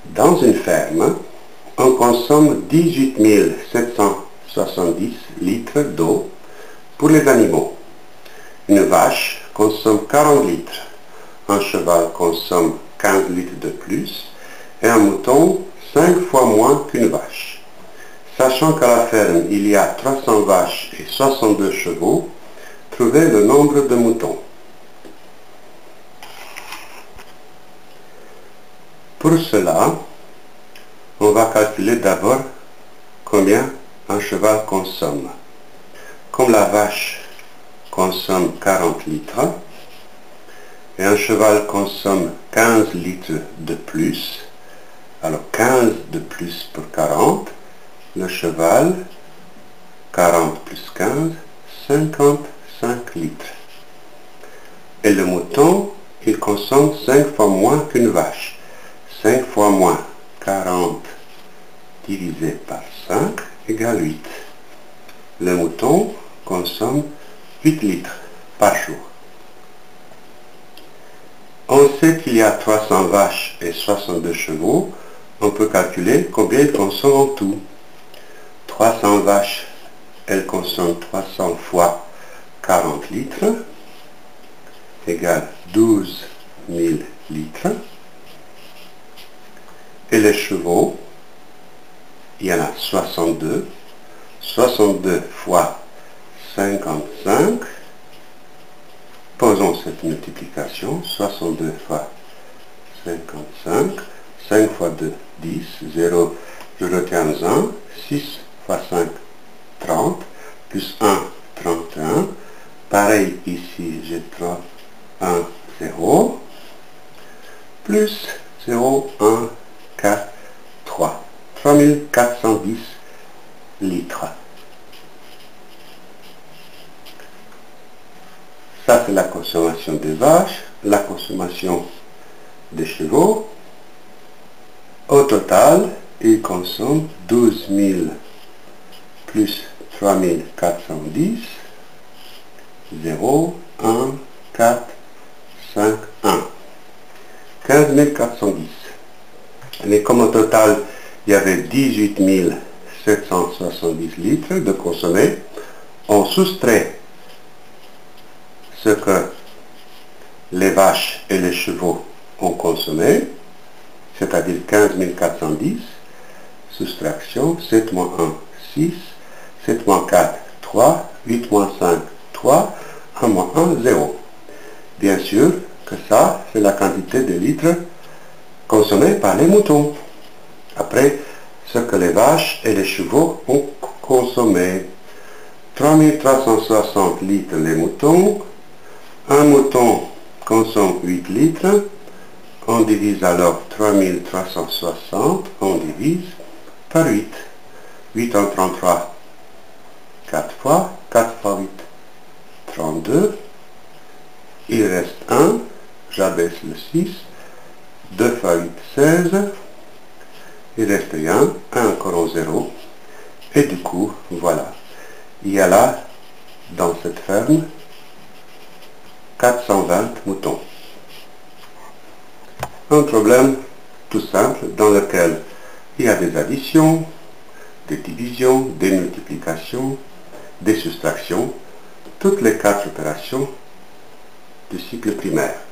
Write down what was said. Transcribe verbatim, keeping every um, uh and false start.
Dans une ferme, on consomme dix-huit mille sept cent soixante-dix litres d'eau pour les animaux. Une vache consomme quarante litres, un cheval consomme quinze litres de plus et un mouton cinq fois moins qu'une vache. Sachant qu'à la ferme il y a trois cents vaches et soixante-deux chevaux, trouvez le nombre de moutons. Pour cela, on va calculer d'abord combien un cheval consomme. Comme la vache consomme quarante litres et un cheval consomme quinze litres de plus, alors quinze de plus pour quarante, le cheval, quarante plus quinze, cinquante-cinq litres. Et le mouton, il consomme cinq fois moins qu'une vache. cinq fois moins quarante divisé par cinq égale huit. Le mouton consomme huit litres par jour. On sait qu'il y a trois cents vaches et soixante-deux chevaux. On peut calculer combien ils consomment en tout. trois cents vaches, elles consomment trois cents fois quarante litres, égale douze mille litres. Et les chevaux, il y en a soixante-deux. soixante-deux fois cinquante-cinq. Posons cette multiplication. soixante-deux fois cinquante-cinq. cinq fois deux, dix. zéro, je retiens un. six fois cinq, trente. Plus un, trente et un. Pareil ici, j'ai trois, un, zéro. Plus zéro, un, quatre, trois. trois mille quatre cent dix litres. Ça, c'est la consommation des vaches, la consommation des chevaux. Au total, ils consomment douze mille plus trois mille quatre cent dix, zéro, un, quatre, cinq, un. quinze mille quatre cent dix. Mais comme au total, il y avait dix-huit mille sept cent soixante-dix litres de consommés, on soustrait ce que les vaches et les chevaux ont consommé, c'est-à-dire quinze mille quatre cent dix, soustraction, sept moins un, six, sept moins quatre, trois, huit moins cinq, trois, un moins un, zéro. Bien sûr que ça, c'est la quantité de litres consommés par les moutons. Après, ce que les vaches et les chevaux ont consommé. trois mille trois cent soixante litres les moutons. Un mouton consomme huit litres. On divise alors trois mille trois cent soixante. On divise par huit. huit en trente-trois. quatre fois. quatre fois huit. trente-deux. Il reste un. J'abaisse le six. deux fois huit, seize. Il reste un, un encore en zéro. Et du coup, voilà. Il y a là, dans cette ferme, quatre cent vingt moutons. Un problème tout simple dans lequel il y a des additions, des divisions, des multiplications, des soustractions, toutes les quatre opérations du cycle primaire.